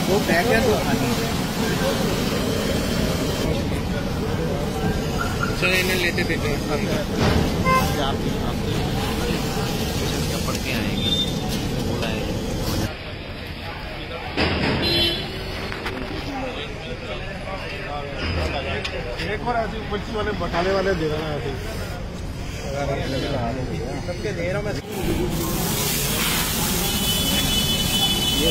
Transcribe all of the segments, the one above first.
दो पैक है तो खानी चलो इन्हें लेते देते हैं आप पढ़ के आएंगे बोला है। एक बार ऐसे पुलिस वाले बटाले वाले दे रहा है सबके दे रहा मैं ये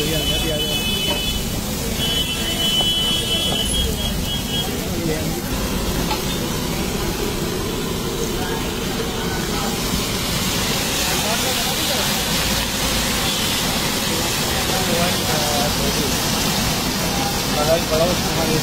बड़ा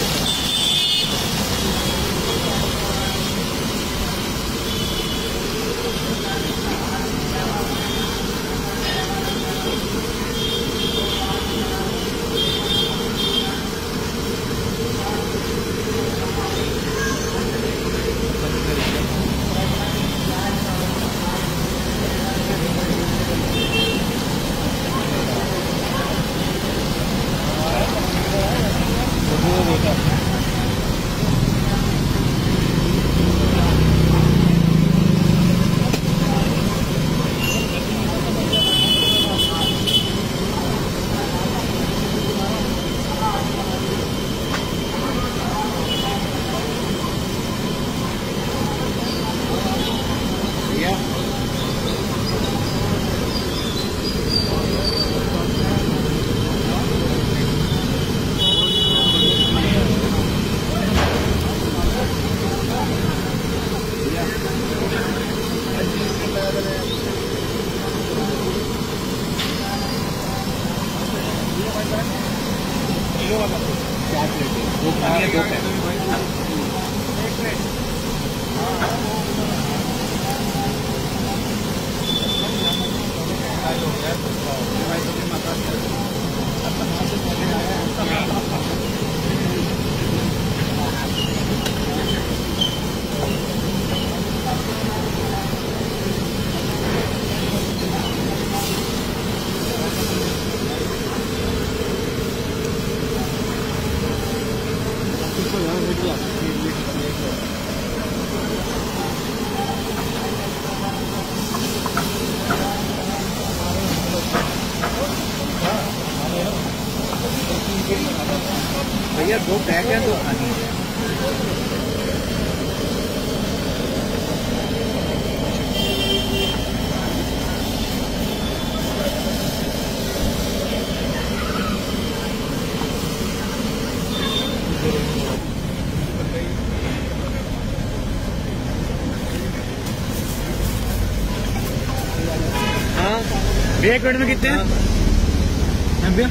भैया दो पैक है तो खानी है। हाँ 1 मिनट में कितने हैं भैया?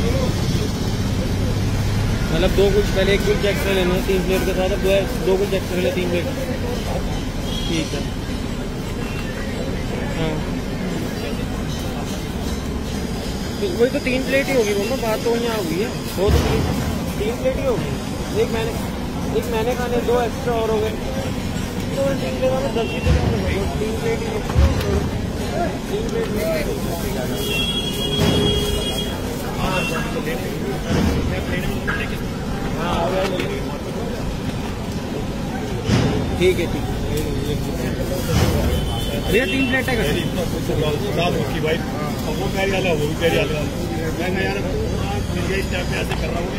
मतलब 2 कुछ पहले 1 कुछ एक्स्ट्रा लेना है 3 प्लेट के साथ, 2 कुछ एक्स्ट्रा ले 3 प्लेट। ठीक है हाँ तो वही तो 3 प्लेट ही होगी मम्मा, बात तो यहाँ होगी है वो तो 3 प्लेट ही होगी। एक मैंने खाने 2 एक्स्ट्रा और हो गए तो 3 प्लेट में 10 की 3 प्लेट ही 3 प्लेट ठीक है ठीक भैया 3 प्लेट है भाई वो प्यारी वाला वो भी प्यारी वाला मैं यार ऐसे कर रहा हूँ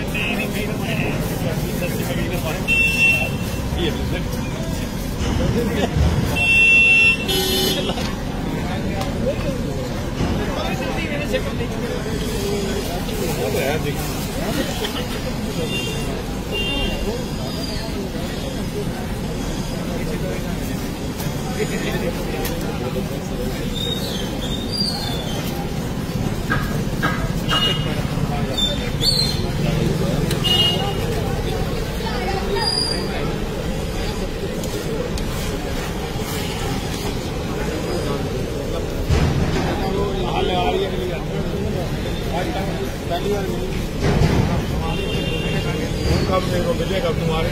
कब मेरे को मिलेगा तुम्हारे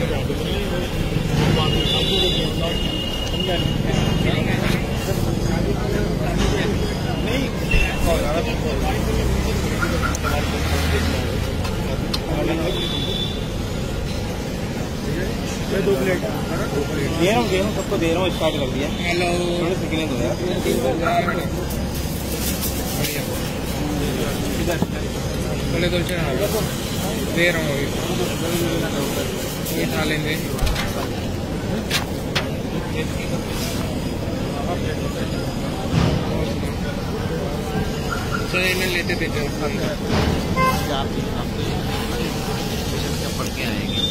नहीं मैं 2 प्लेट दे रहा हूँ सबको दे रहा हूँ। स्टार्ट कर दिया। हेलो थोड़े सेकंड दो यार। बोले तो दे रहा हूँ अभी ये खा लेंगे। चलो इन्हें लेते थे पढ़ के आएंगे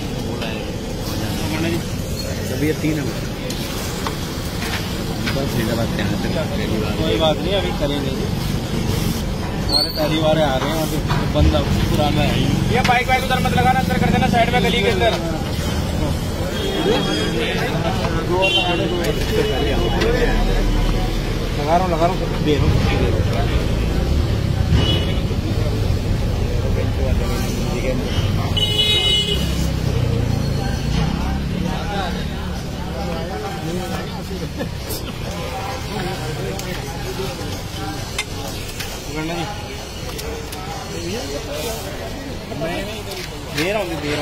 अभी ये 3 है। कोई बात नहीं, अभी करेंगे। हमारे पहली बार आ रहे हैं और बंदा पुराना है। ये बाइक वाइक उधर मत लगाना, अंदर कर देना साइड में गली के अंदर। लगा रहा हूँ दे रहा हूँ। दे रहा हूँ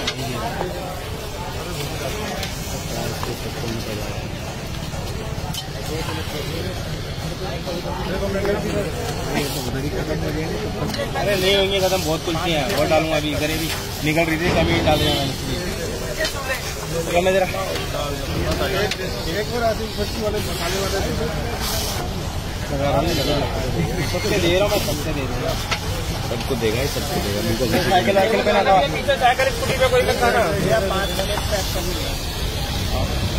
अरे नहीं होंगे खत्म, बहुत कुछ है और डालूंगा अभी। इधर भी निकल रही थी कभी डाल देना मैं जरा। सबसे दे रहा हूँ मैं, सबसे दे रहा हूँ। सबको देगा ही, सबको देगा। साइकिल वाइकिल पे ना, पीछे साइकिल स्कूटी पे कोई मत खाना।